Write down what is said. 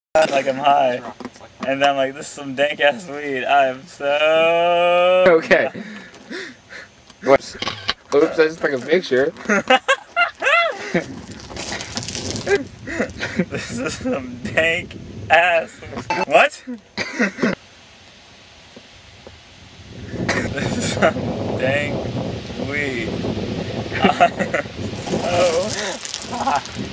like I'm high. And then I'm like, this is some dank ass weed. I'm so... Okay. What? Oops, I just took a picture. This is some dank ass... What? This is some dank weed. I'm so high.